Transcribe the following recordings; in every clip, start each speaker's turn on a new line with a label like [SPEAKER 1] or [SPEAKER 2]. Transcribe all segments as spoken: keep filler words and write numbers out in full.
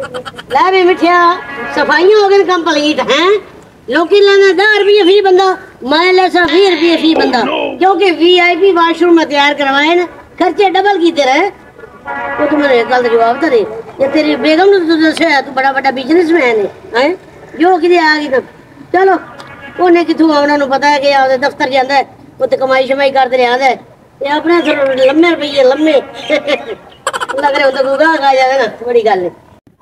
[SPEAKER 1] लै भी मिठिया सफाइयां हो गई कंप्लीट हैं। लोकी लेना दस रुपये फी बंदा, मैं लेसा बीस रुपये फी बंदा, क्योंकि वी आई पी वाशरूम में तैयार करवाए ना, खर्चे डबल कीते रहे। तो तू मेरे गल का जवाब तो दे। ये तेरी बेगम ने तू दस्या तू बड़ा बड़ा बिजनेसमैन है हैं जो कि आ गई तो चलो उन्हें कितों आना पता है कि आपके दफ्तर जाता है उत्ते कमाई शमाई करते रहा है ये अपने लम्बे रुपये लम्बे लग रहे हो गाह खा जाए ना बड़ी गल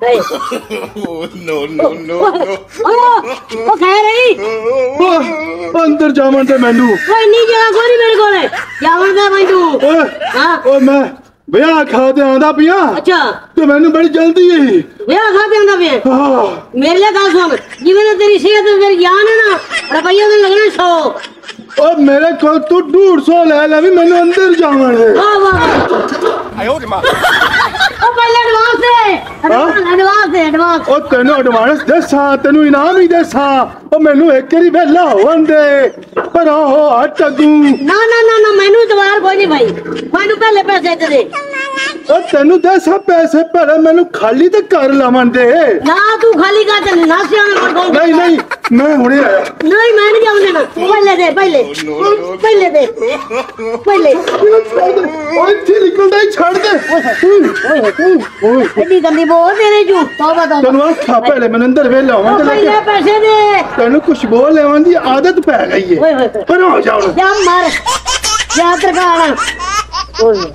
[SPEAKER 2] अंदर जावन ते मैनू
[SPEAKER 1] इन्नी जगह कोई नहीं मेरे को जावन दा मैनू
[SPEAKER 2] हां मैं ब्याह खाते आंदा पिया।
[SPEAKER 1] अच्छा
[SPEAKER 2] तो मैनू बड़ी जल्दी है
[SPEAKER 1] ब्याह खाते आंदा पिया। हां मेरे लिए गल सुन जिवें तेरी सेहत तेरी जान है ना रुपया तो लगना सौ
[SPEAKER 2] और मेरे को तू डेढ़ सौ ले ले भी मैनू अंदर जावन है।
[SPEAKER 1] वाह वाह आयो रे मां ओ पहले एडवांस दे एडवांस दे एडवांस
[SPEAKER 2] ओ तेनू एडवांस देसा तेनू इनाम ही देसा ओ मैनू एक बारी वेला होवन दे पर ओ हट तू
[SPEAKER 1] ना ना ना ना मैनू दवार कोई नहीं भाई मैनू पहले पैसे दे दे
[SPEAKER 2] ओ तेनू दे सब पैसे पर मैनू खाली ते कर लावन दे
[SPEAKER 1] ना तू खाली का ते ना सियाना कोल
[SPEAKER 2] नहीं नहीं मैं हुणे आया
[SPEAKER 1] नहीं मैं नहीं जाऊं देना पहले दे पहले पहले दे पहले
[SPEAKER 2] ओए थी निकलदा ही छोड़ दे
[SPEAKER 1] ओए ओए एडी गंदी बोल तेरे जू तौबा तौबा
[SPEAKER 2] तेनू आखा पहले मैं अंदर वेला होवन दे
[SPEAKER 1] पहले पैसे दे
[SPEAKER 2] तेनू कुछ बोल लेवन दी आदत पै गई है
[SPEAKER 1] ओए ओए
[SPEAKER 2] पर हो जाओ
[SPEAKER 1] जा मार जा तरकाना ओए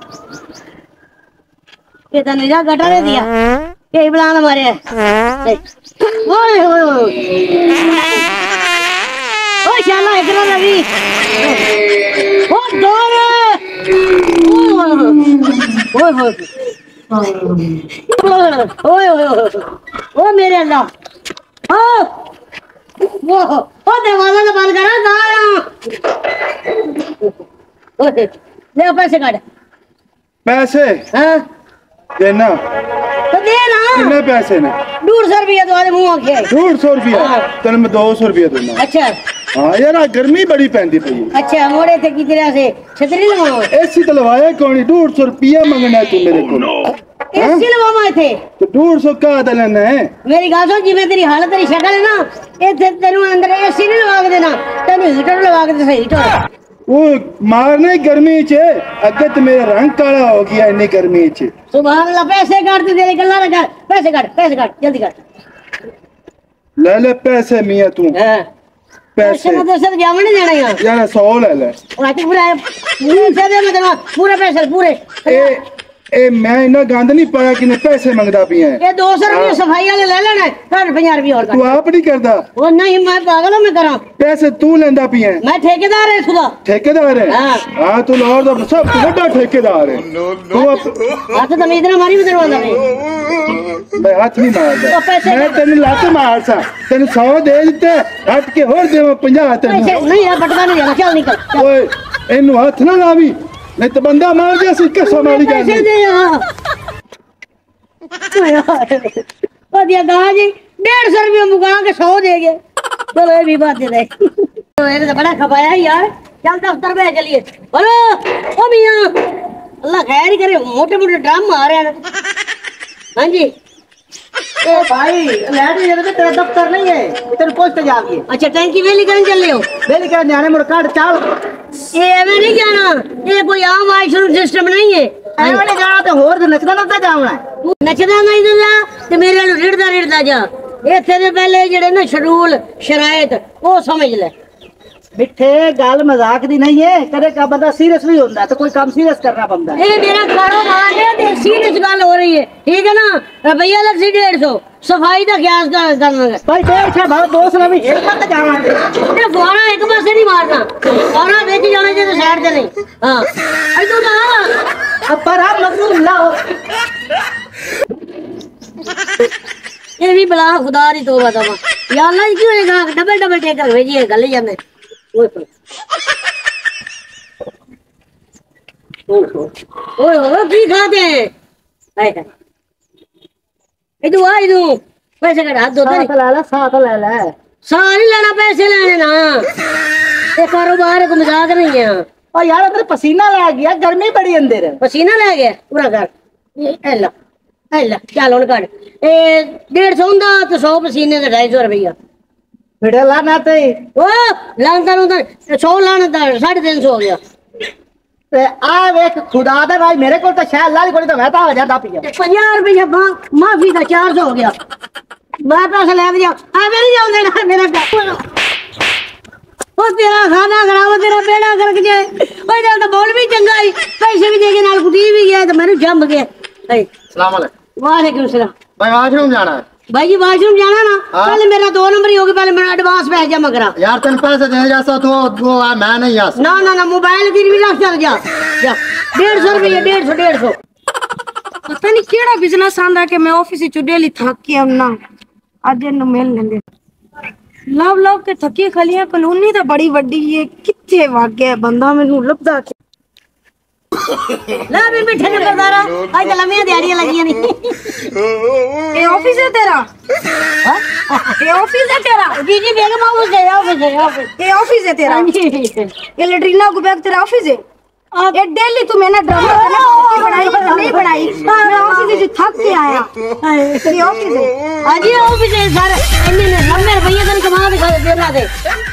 [SPEAKER 1] ये तो निरा गटा दे दिया ये बुलाना मारे ओए ओए ओ शाला इतना लगी ओ डोर ओए ओए ओए ओए ओ मेरे अल्लाह ओ वो ओ दरवाजा तो बंद करा गाया ओए ले पैसे काट
[SPEAKER 2] पैसे
[SPEAKER 1] हां
[SPEAKER 2] देना
[SPEAKER 1] तो दे ना
[SPEAKER 2] कितने पैसे ने
[SPEAKER 1] डेढ़ सौ रुपया तो मुंह आखे
[SPEAKER 2] डेढ़ सौ रुपया तेन मैं दो सौ रुपया देना।
[SPEAKER 1] अच्छा
[SPEAKER 2] हाँ यार गर्मी बड़ी पैंदी पई
[SPEAKER 1] अच्छा मोड़े थे की तरह से छतरी लगाओ
[SPEAKER 2] एसी तो लवाया कौन डेढ़ सौ रुपया मंगना है तू मेरे को
[SPEAKER 1] एसी लगावा थे
[SPEAKER 2] तो डेढ़ सौ का लेना है मेरी
[SPEAKER 1] गल सुन जिवें तेरी हालत तेरी शक्ल है ना इथे तेनू अंदर एसी नहीं लगा के देना तेनू हीटर लगा के सही हीटर
[SPEAKER 2] वो मारने गर्मी च अगे तो मेरा रंग काला हो गया इन्नी गर्मी च
[SPEAKER 1] सुभान अल्लाह पैसे काट दे तेरी गल्ला ना पैसे काट पैसे काट जल्दी काट
[SPEAKER 2] ले ले पैसे मियां तू
[SPEAKER 1] हां
[SPEAKER 2] पैसे
[SPEAKER 1] तो सर जावन नहीं देना यार
[SPEAKER 2] यार सौ ले ले
[SPEAKER 1] आज पूरा पूरे दे मतलब पूरे पैसे पूरे
[SPEAKER 2] ए ए मैं इना गंद नहीं पाया कि पैसे मंगदा पिया
[SPEAKER 1] ये दो सौ रुपये सफाई वाले ले लेना कर पचास रुपये और
[SPEAKER 2] तू आप नहीं करदा
[SPEAKER 1] वो नहीं मैं पागल हूं मैं करा
[SPEAKER 2] पैसे तू लेंदा पिया
[SPEAKER 1] मैं ठेकेदार है खुदा
[SPEAKER 2] ठेकेदार है
[SPEAKER 1] हां
[SPEAKER 2] हां तू लाहौर दा सब बड़ा ठेकेदार है तू
[SPEAKER 1] हाथ तो मैं इधर मारी भी दरवाजा पे
[SPEAKER 2] मैं हाथ नहीं मारदा मैं तेन लात मार सा तेन सौ दे दिते हट के और देवा पचास तेन
[SPEAKER 1] नहीं यार बटका नहीं जाना चल निकल
[SPEAKER 2] ओए इनु हाथ ना लावी नहीं तो बंदा मार दे सी कैसा मारी गई
[SPEAKER 1] पैसे दे यार बढ़िया कहा जी डेढ़ सौ रुपये मुका के सौ दे गए चलो ये भी बात दे तो ये तो बड़ा खपाया यार चल दफ्तर में चलिए बोलो ओ मियां अल्लाह खैर ही करे मोटे मोटे ड्राम मार रहे हैं हाँ जी
[SPEAKER 3] ए भाई लैट ये तो तेरा दफ्तर नहीं है तेरे पोस्ट जाके
[SPEAKER 1] अच्छा टैंकी वेली करने चल रहे हो
[SPEAKER 3] वेली करने जाने मुड़ काट चाल
[SPEAKER 1] ये एवं नहीं जाना ये कोई आम वाशरूम सिस्टम नहीं है
[SPEAKER 3] एवं नहीं जाना तो होर नचदा नचदा जावना
[SPEAKER 1] तू नचदा नहीं जा ते मेरे नु रिड़दा रिड़दा जा इथे दे पहले जेड़े ना शेड्यूल शरायत वो समझ ले
[SPEAKER 3] मिठे गल मजाक दी नहीं है कदे का बंदा सीरियस भी होता है तो कोई काम सीरियस करना पड़ता है
[SPEAKER 1] ये मेरा कारोबार है ते सीरियस गल हो रही है ठीक है ना रुपया लग सी डेढ़ सौ सफाई का ख्याल कर करना
[SPEAKER 3] भाई डेढ़ सौ भाव दो सौ भी एक बार जावा
[SPEAKER 1] ते फौरा एक पासे नहीं मारना फौरा बेच जाने जे साइड ते नहीं हां इधर ना
[SPEAKER 3] अब पर आप मजदूर लाओ
[SPEAKER 1] ये भी बला खुदा दी तौबा तौबा या अल्लाह क्यों है डबल डबल टेकर भेजिए गल जाने ओए ओए ओए की खाते हैं ऐसा इधर आ इधर पैसे का हाथ धो दे
[SPEAKER 3] साथ ले ले साथ ले ले
[SPEAKER 1] सारी लेना पैसे लेने ना ये कारोबार को मजाक नहीं है
[SPEAKER 3] और यार अंदर पसीना लग गया गर्मी बड़ी अंदर
[SPEAKER 1] पसीना ले गया पूरा घर ए लो ਲੈ ਚੱਲ ਹੁਣ ਕੱਢ ਇਹ डेढ़ सौ ਹੁੰਦਾ ਤੇ सौ ਪਸੀਨੇ ਤੇ ढाई सौ ਰੁਪਈਆ
[SPEAKER 3] बेटा लाना ते
[SPEAKER 1] ओ लानता नु तो सौ लाना था साढ़े तीन सौ हो गया
[SPEAKER 3] ते आ वेख खुदा दा भाई मेरे को तो शायद लाल कोई तो मैं तो हजार दा पिया
[SPEAKER 1] पचास रुपया माफी का चार सौ हो गया मैं पैसे ले दिया आ मेरी जाऊं देना मेरा ओ तेरा खाना खराब तेरा बेड़ा करके जाए ओ जब तो बोल भी चंगा ही पैसे भी देके नाल कुटी भी गया तो मैंने जम गया
[SPEAKER 2] सलाम अलैकुम
[SPEAKER 1] वालेकुम सलाम
[SPEAKER 2] भाई वाशरूम जाना है
[SPEAKER 1] भाई जी वाशरूम जाना ना पहले मेरा दो नंबर ही होगी पहले मेरा एडवांस पैसे जमा करा
[SPEAKER 2] यार तेन पैसे दे जैसा तो वो मैं नहीं आ
[SPEAKER 1] ना ना ना मोबाइल गिरवी रख चल जा जा डेढ़ सौ रुपये डेढ़ सौ डेढ़ सौ
[SPEAKER 4] पता नहीं केड़ा बिजनेस आंदा कि मैं ऑफिस चो डेली थक के आना अज इन मिल लेंदे लव लव के थकी खलियां कॉलोनी तो बड़ी वड्डी है किथे वग गया बंदा मेनू लभदा
[SPEAKER 1] ला भी बैठे न करदारा आज तो लम्बियां दिहाड़ियां लगियां नहीं
[SPEAKER 4] ए ऑफिस है तेरा ए ऑफिस है तेरा
[SPEAKER 1] जी जी बेगम ऑफिस है ऑफिस है ऑफिस
[SPEAKER 4] ए ऑफिस है तेरा ये लेटरीना को बैग तेरा ऑफिस है ये डेली तू मैंने ड्रामा करना बनाई नहीं बनाई मैं ऑफिस से थक के आया ये ऑफिस है
[SPEAKER 1] आज ये ऑफिस है सर इन्हें लंबे रुपये कन कमा दे देना दे